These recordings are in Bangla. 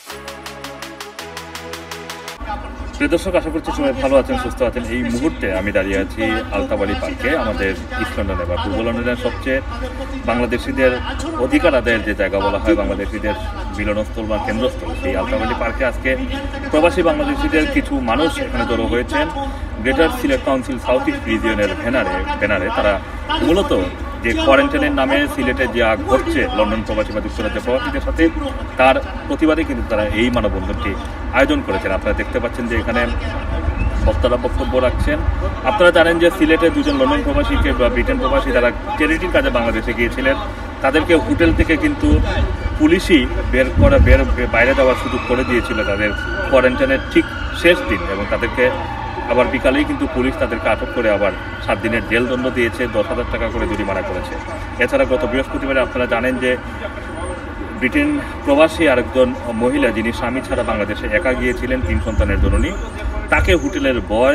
প্রিয় দর্শক, আশা করছি সবাই ভালো আছেন, সুস্থ আছেন। এই মুহূর্তে আমি দাঁড়িয়ে আছি আলতাফ আলী পার্কে, আমাদের ইস্ট লন্ডনে বা পূর্ব লন্ডনের সবচেয়ে বাংলাদেশিদের অধিকার আদায়ের যে জায়গা বলা হয়, বাংলাদেশিদের মিলনস্থল বা কেন্দ্রস্থল, সেই আলতাফ আলী পার্কে আজকে প্রবাসী বাংলাদেশিদের কিছু মানুষ এখানে জড়ো হয়েছেন। Greater Sylhet council south east রিজিয়নের ব্যানারে তারা মূলত যে কোয়ারেন্টাইনের নামে সিলেটে যা ঘটছে লন্ডন প্রবাসী বা যুক্তরাজ্য প্রবাসীদের সাথে, তার প্রতিবাদে কিন্তু তারা এই মানববন্ধনটি আয়োজন করেছেন। আপনারা দেখতে পাচ্ছেন যে এখানে বক্তারা বক্তব্য রাখছেন। আপনারা জানেন যে সিলেটে দুজন লন্ডন প্রবাসীকে বা ব্রিটেন প্রবাসী যারা চ্যারিটির কাজে বাংলাদেশে গিয়েছিলেন, তাদেরকে হোটেল থেকে কিন্তু পুলিশই বাইরে যাওয়ার সুযোগ করে দিয়েছিল তাদের কোয়ারেন্টাইনের ঠিক শেষ দিন, এবং তাদেরকে আবার বিকালেই কিন্তু পুলিশ তাদেরকে আটক করে আবার 7 দিনের জেল দণ্ড দিয়েছে, 10,000 টাকা করে জরিমানা করেছে। এছাড়া গত বৃহস্পতিবারে আপনারা জানেন যে ব্রিটেন প্রবাসী আরেকজন মহিলা, যিনি স্বামী ছাড়া বাংলাদেশে একা গিয়েছিলেন, 3 সন্তানের জননী, তাকে হোটেলের বয়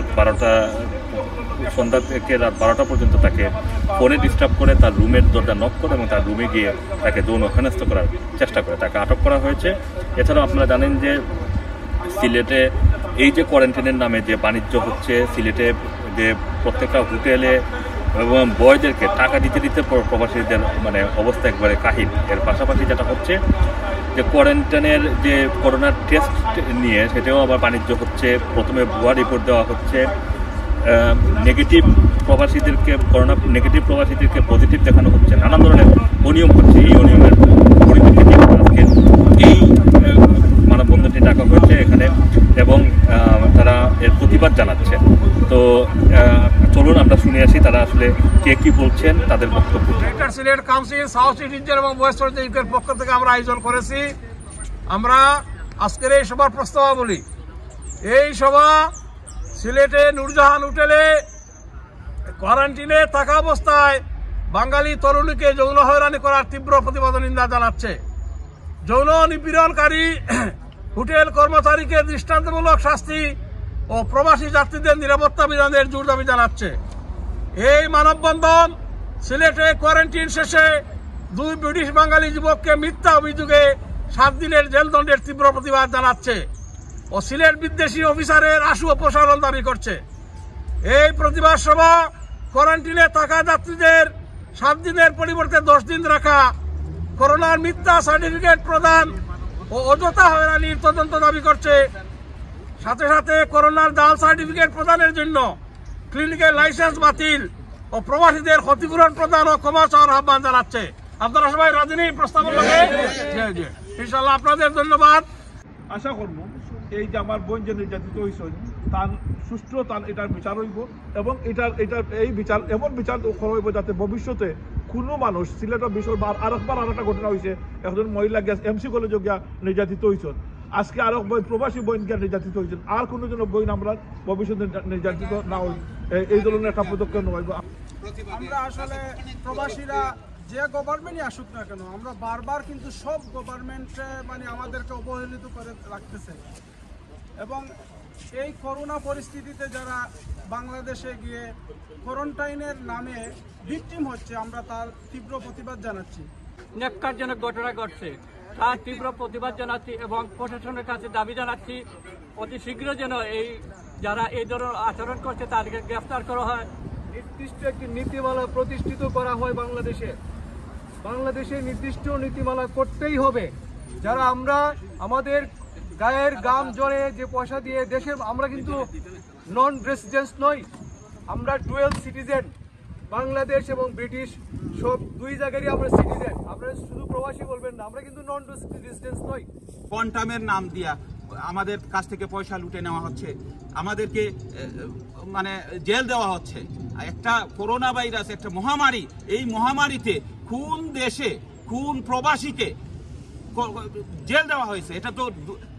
সন্ধ্যা থেকে রাত 12টা পর্যন্ত তাকে ফোনে ডিস্টার্ব করে তার রুমের দরজা নক করে এবং তার রুমে গিয়ে তাকে যৌন হেনস্থা করার চেষ্টা করে তাকে আটক করা হয়েছে। এছাড়াও আপনারা জানেন যে সিলেটে এই যে কোয়ারেন্টাইনের নামে যে বাণিজ্য হচ্ছে, সিলেটে যে প্রত্যেকটা হোটেলে এবং বয়দেরকে টাকা দিতে দিতে প্রবাসীদের অবস্থা একবারে কাহিল। এর পাশাপাশি যেটা হচ্ছে যে কোয়ারেন্টাইনের যে করোনার টেস্ট নিয়ে সেটাও আবার বাণিজ্য হচ্ছে। প্রথমে ভুয়া রিপোর্ট দেওয়া হচ্ছে, নেগেটিভ প্রবাসীদেরকে পজিটিভ দেখানো হচ্ছে, নানান ধরনের অনিয়ম হচ্ছে। এই অনিয়মের পরিপ্রেক্ষিতে আজকে এই মানববন্ধনটি ডাকা হয়েছে এখানে, এবং তারা এর প্রতিবাদ জানাচ্ছে। তো চলুন আমরা শুনে আসি তারা আসলে কে কি বলছেন, তাদের বক্তব্য। Sylhet council south east region এবং ওয়েস্ট ইউকের পক্ষ থেকে আমরা আয়োজন করেছি। আমরা আজকের এই সভার প্রস্তাবাবলী, এই সভা সিলেটে নূরজাহান হোটেলে কোয়ারেন্টিনে থাকা অবস্থায় বাঙালি তরুণীকে যৌন হয়রানি করার তীব্র প্রতিবাদ নিন্দা জানাচ্ছে। যৌন নিপীড়নকারী হোটেল কর্মচারীকে দৃষ্টান্তমূলক শাস্তি ও প্রবাসী যাত্রীদের নিরাপত্তা বিধানের জোর দাবি জানাচ্ছে। এই মানববন্ধন সিলেটে কোয়ারেন্টিন শেষে 2 ব্রিটিশ বাঙালি যুবককে মিথ্যা অভিযোগে 7 দিনের জেলদণ্ডের তীব্র প্রতিবাদ জানাচ্ছে ও সিলেট বিদ্বেষী অফিসারের আশু অপসারণ দাবি করছে। এই প্রতিবাদ সভা কোয়ারেন্টিনে থাকা যাত্রীদের 7 দিনের পরিবর্তে 10 দিন রাখা, করোনার মিথ্যা সার্টিফিকেট প্রদান ও অযথা হয়রানির তদন্ত দাবি করছে। সাথে সাথে করোনার জাল সার্টিফিকেট প্রদানের জন্য ক্লিনিকের লাইসেন্স বাতিল ও প্রবাসীদের ক্ষতিপূরণ প্রদান ও ক্ষমা চাওয়ার আহ্বান জানাচ্ছে। আপনারা সবাই রাজনী প্রস্তাবনা ইনশাআল্লাহ আপনাদের ধন্যবাদ। আশা করব এই যে আমার বোন যে নির্যাতিত হয়েছে তার সুষ্ঠু এটার বিচার হইব, এবং এই বিচার এমন বিচার হইব যাতে ভবিষ্যতে কোনো মানুষ সিলেটের বিষয় আরেকবার আরেকটা ঘটনা হয়েছে, একজন মহিলা গ্যাস এমসি কলেজে গিয়া নির্যাতিত হয়েছেন, আজকে আরেক বই প্রবাসী বইন গিয়া নির্যাতিত হয়েছেন। আর কোনো জন বইন আমরা ভবিষ্যতে নির্যাতিত না হই, এই ধরনের একটা পদক্ষেপ নেওয়া। আমরা আসলে প্রবাসীরা যে গভর্নমেন্টই আসুক না কেন, আমরা বারবার কিন্তু সব গভর্নমেন্ট আমাদেরকে অবহেলিত করে রাখতেছে, এবং এই করোনা পরিস্থিতিতে যারা বাংলাদেশে গিয়ে কোয়ারেন্টাইনের নামে ভিকটিম হচ্ছে, আমরা তার তীব্র প্রতিবাদ জানাচ্ছি। ন্যাক্কারজনক ঘটনা ঘটছে, তার তীব্র প্রতিবাদ জানাচ্ছি এবং প্রশাসনের কাছে দাবি জানাচ্ছি অতি শীঘ্র যেন এই যারা এই ধরনের আচরণ করছে তাদেরকে গ্রেফতার করা হয়। নির্দিষ্ট একটি নীতিমালা প্রতিষ্ঠিত করা হয় বাংলাদেশে নির্দিষ্ট নীতিমালা করতেই হবে। যারা আমরা আমাদের গায়ের গাম জড়ে যে পয়সা দিয়ে দেশের, আমরা কিন্তু নন রেসিডেন্স নই, আমরা ডুয়েল সিটিজেন, বাংলাদেশ এবং ব্রিটিশ সব 2 জায়গারই আমরা সিটিজেন। আপনারা শুধু প্রবাসী বলবেন না, আমরা কিন্তু নন রেসিডেন্স নই। কোয়ান্টামের নাম দিয়া আমাদের কাছ থেকে পয়সা লুটে নেওয়া হচ্ছে, আমাদেরকে জেল দেওয়া হচ্ছে। একটা করোনা ভাইরাস, একটা মহামারী, এই মহামারীতে কোন দেশে কোন প্রবাসীকে জেল দেওয়া হয়েছে, এটা তো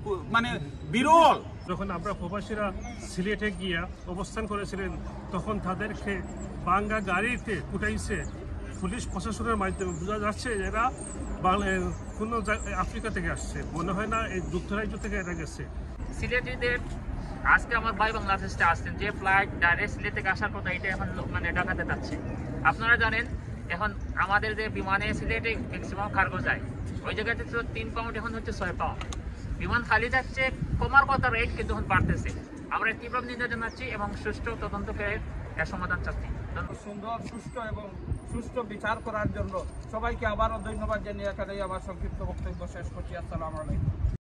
বিরল। যখন আমরা প্রবাসীরা সিলেটে গিয়া অবস্থান করেছিলেন, তখন তাদেরকে বাঙ্গা গাড়িতে উঠাইছে পুলিশ প্রশাসনের মাধ্যমে। বোঝা যাচ্ছে এরা কোনো আফ্রিকা থেকে আসছে, মনে হয় না এই যুক্তরাজ্য থেকে এরা গেছে। সিলেটিদের আজকে আমার ভাই বাংলাদেশে আসছেন, যে ফ্লাইট ডাইরেক্ট সিলেট থেকে আসার কথা, এটা এখন ঢাকাতে যাচ্ছে। আপনারা জানেন এখন আমাদের যে বিমানে সিলেটে ম্যাক্সিমাম কার্গো যায়, ওই জায়গাতে তো 3 পাউন্ড এখন হচ্ছে 6 পাউন্ড। বিমান খালি যাচ্ছে, কমার কথা রেট কিন্তু এখন বাড়তেছে। আমরা তীব্র নিন্দা জানাচ্ছি এবং সুষ্ঠু তদন্ত করে এর সমাধান চাচ্ছি। সুন্দর, সুষ্ঠু এবং সুষ্ঠু বিচার করার জন্য সবাইকে আবারও ধন্যবাদ জানিয়ে এখানেই আমার সংক্ষিপ্ত বক্তব্য শেষ করছি। আসসালামু আলাইকুম।